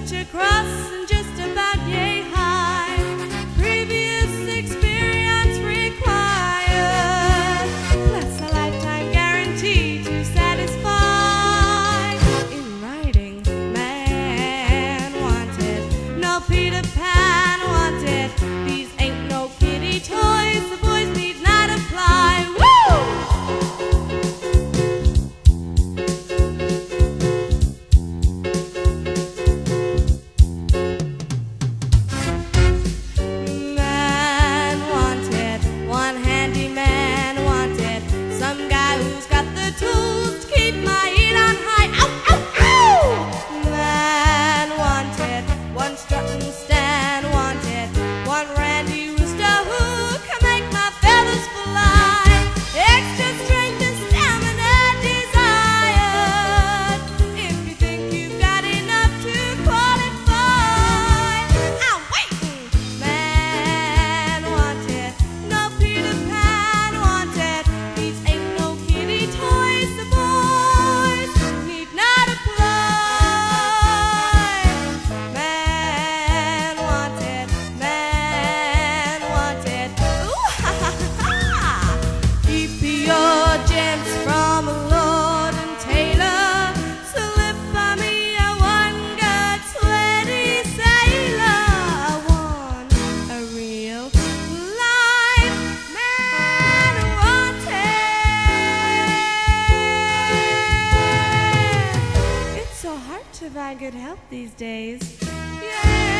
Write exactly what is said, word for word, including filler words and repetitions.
such a cross and just about yay high. Previous experience required, plus a lifetime guarantee to satisfy. In writing, man wanted, no Peter Pan wanted. These ain't no kiddie toys, the boys need not apply. Woo! Man wanted, one handyman wanted, some guy who's got the tools to keep my heat on high. Ow, ow, ow! Man wanted, one strutting Stan wanted, one Randy Rooster who can make my feathers fly. Extra strength and stamina desired, if you think you've got enough to qualify. I'm waiting. Man wanted, no Peter Pan wanted. These ain't no kiddie toys, the boys need not apply. Man wanted, man wanted. Ooh, ha, ha, ha, ha. Keep your gems from Lord and Taylor. Slip by me a one good sweaty sailor. I want a real life man wanted. It's so hard to find good help these days. Yeah.